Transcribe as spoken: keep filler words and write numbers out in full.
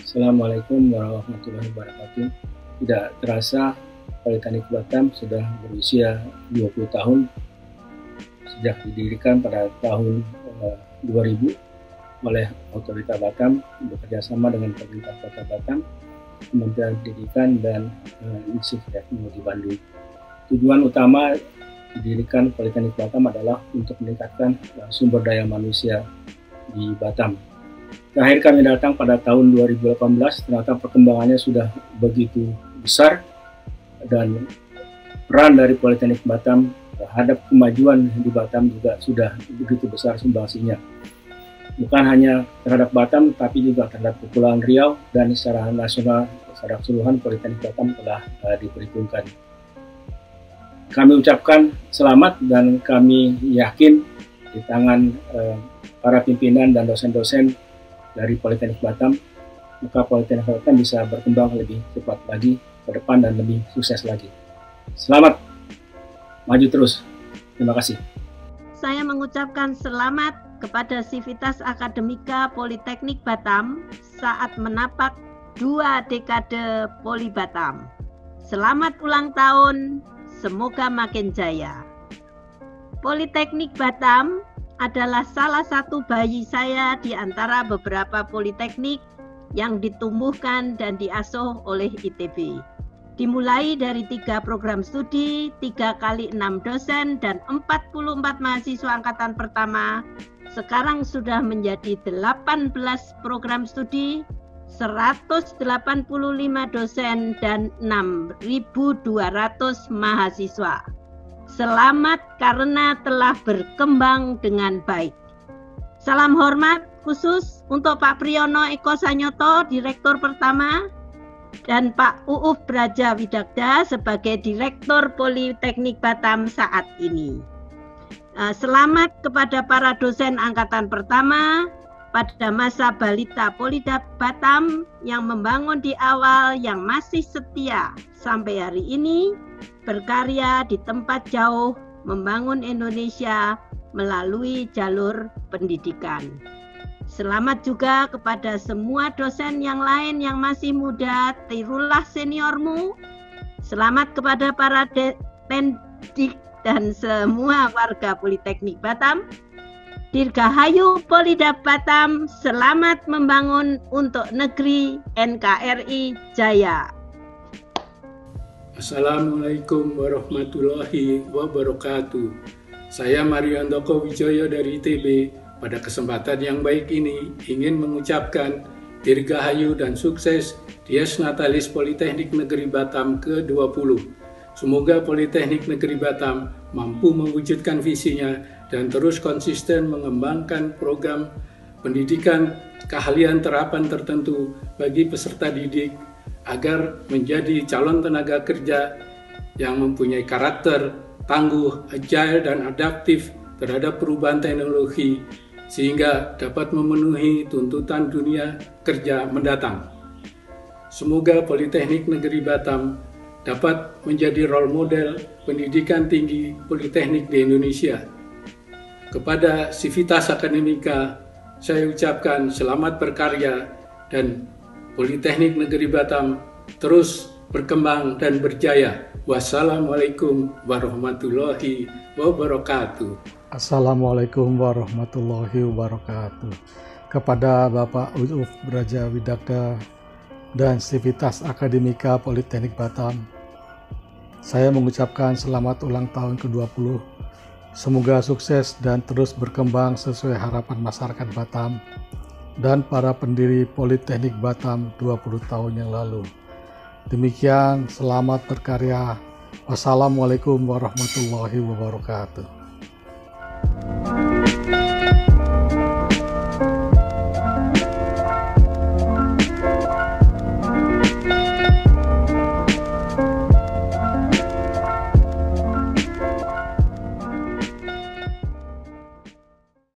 Assalamualaikum warahmatullahi wabarakatuh. Tidak terasa Politeknik Batam sudah berusia dua puluh tahun sejak didirikan pada tahun uh, dua ribu oleh Otorita Batam bekerjasama dengan pemerintah Kota Batam, Kementerian Pendidikan dan uh, Institut Teknologi Bandung. Tujuan utama didirikan Politeknik Batam adalah untuk meningkatkan uh, sumber daya manusia di Batam. Terakhir kami datang pada tahun dua ribu delapan belas, ternyata perkembangannya sudah begitu besar dan peran dari Politeknik Batam terhadap kemajuan di Batam juga sudah begitu besar sumbangsinya. Bukan hanya terhadap Batam, tapi juga terhadap Kepulauan Riau dan secara nasional, secara keseluruhan Politeknik Batam telah uh, diperhitungkan. Kami ucapkan selamat dan kami yakin di tangan uh, para pimpinan dan dosen-dosen dari Politeknik Batam, maka Politeknik Batam bisa berkembang lebih cepat lagi ke depan dan lebih sukses lagi. Selamat, maju terus. Terima kasih. Saya mengucapkan selamat kepada Sivitas Akademika Politeknik Batam saat menapak dua dekade Poli Batam. Selamat ulang tahun, semoga makin jaya. Politeknik Batam adalah salah satu bayi saya di antara beberapa politeknik yang ditumbuhkan dan diasuh oleh I T B. Dimulai dari tiga program studi, tiga kali enam dosen, dan empat puluh empat mahasiswa angkatan pertama, sekarang sudah menjadi delapan belas program studi, seratus delapan puluh lima dosen, dan enam ribu dua ratus mahasiswa. Selamat karena telah berkembang dengan baik. Salam hormat khusus untuk Pak Priyono Eko Sanyoto, Direktur Pertama, dan Pak Uuf Braja Widakda sebagai Direktur Politeknik Batam saat ini. Selamat kepada para dosen Angkatan Pertama pada masa balita Polida Batam yang membangun di awal, yang masih setia sampai hari ini, berkarya di tempat jauh, membangun Indonesia melalui jalur pendidikan. Selamat juga kepada semua dosen yang lain yang masih muda, tirulah seniormu. Selamat kepada para pendidik dan semua warga Politeknik Batam. Dirgahayu Polida Batam, selamat membangun untuk negeri N K R I Jaya. Assalamualaikum warahmatullahi wabarakatuh. Saya Mario Andoko Wijoyo dari I T B. Pada kesempatan yang baik ini ingin mengucapkan dirgahayu dan sukses Dies Natalis Politeknik Negeri Batam ke dua puluh. Semoga Politeknik Negeri Batam mampu mewujudkan visinya dan terus konsisten mengembangkan program pendidikan keahlian terapan tertentu bagi peserta didik agar menjadi calon tenaga kerja yang mempunyai karakter tangguh, agile, dan adaptif terhadap perubahan teknologi sehingga dapat memenuhi tuntutan dunia kerja mendatang. Semoga Politeknik Negeri Batam dapat menjadi role model pendidikan tinggi politeknik di Indonesia. Kepada Sivitas Akademika, saya ucapkan selamat berkarya dan Politeknik Negeri Batam terus berkembang dan berjaya. Wassalamualaikum warahmatullahi wabarakatuh. Assalamualaikum warahmatullahi wabarakatuh. Kepada Bapak Uuf Braja Widakda dan Sivitas Akademika Politeknik Batam, saya mengucapkan selamat ulang tahun ke dua puluh. Semoga sukses dan terus berkembang sesuai harapan masyarakat Batam dan para pendiri Politeknik Batam dua puluh tahun yang lalu. Demikian, selamat berkarya. Wassalamualaikum warahmatullahi wabarakatuh.